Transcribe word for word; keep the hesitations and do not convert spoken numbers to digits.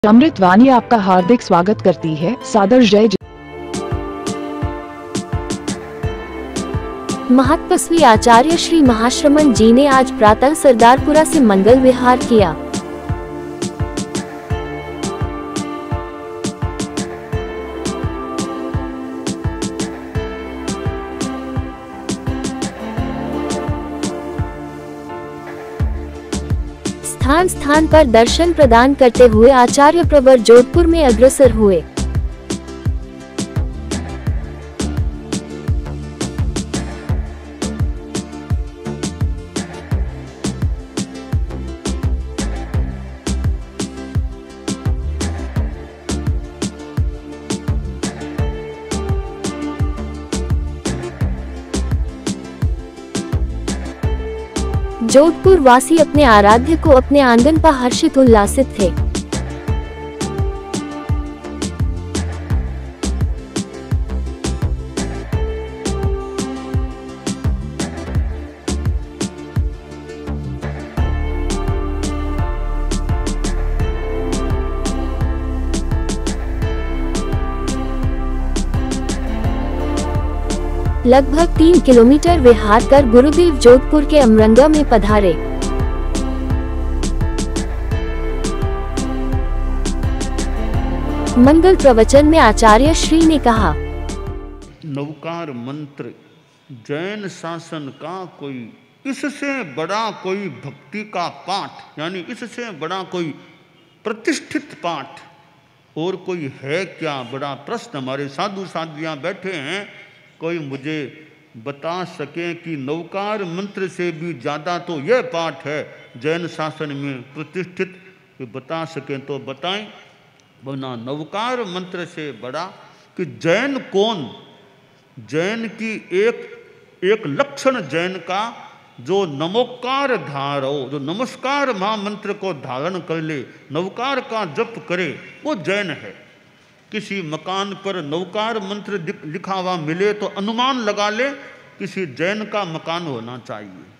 अमृतवाणी आपका हार्दिक स्वागत करती है। सादर जय। महत्वस्वी आचार्य श्री महाश्रमण जी ने आज प्रातः सरदारपुरा से मंगल विहार किया। स्थान स्थान पर दर्शन प्रदान करते हुए आचार्य प्रवर जोधपुर में अग्रसर हुए। जोधपुर वासी अपने आराध्य को अपने आंगन पर हर्षित उल्लासित थे। लगभग तीन किलोमीटर विहार कर गुरुदेव जोधपुर के अमरंगा में पधारे। मंगल प्रवचन में आचार्य श्री ने कहा, नवकार मंत्र जैन शासन का कोई इससे बड़ा कोई भक्ति का पाठ, यानी इससे बड़ा कोई प्रतिष्ठित पाठ और कोई है क्या? बड़ा प्रश्न। हमारे साधु साधियाँ बैठे हैं, कोई मुझे बता सके कि नवकार मंत्र से भी ज़्यादा तो यह पाठ है जैन शासन में प्रतिष्ठित, कि बता सकें तो बताएं। वरना नवकार मंत्र से बड़ा कि जैन कौन? जैन की एक एक लक्षण जैन का, जो नमोकार धारो, जो नमस्कार महामंत्र को धारण कर ले, नवकार का जप करे, वो जैन है। किसी मकान पर नवकार मंत्र लिखा हुआ मिले तो अनुमान लगा ले किसी जैन का मकान होना चाहिए।